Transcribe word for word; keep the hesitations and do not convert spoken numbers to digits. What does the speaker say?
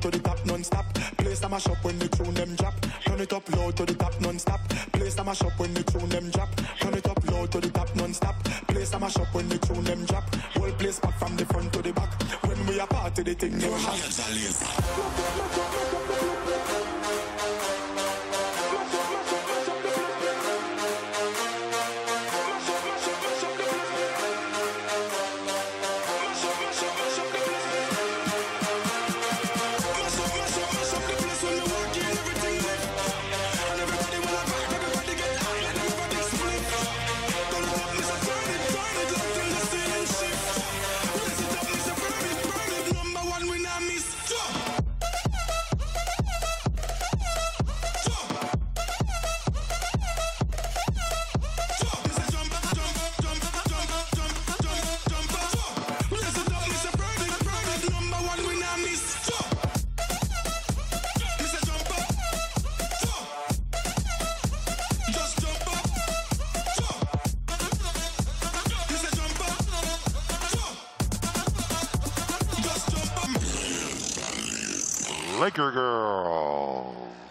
to the top non-stop. Place a mash up when the tune them drop. Turn it up low to the top non-stop. Place a mash up when the tune them drop. Turn it up low to the top non-stop. Place a mash up when the tune them drop. Whole place back from the front to the back. When we are party, the thing never happens. Laker Girl.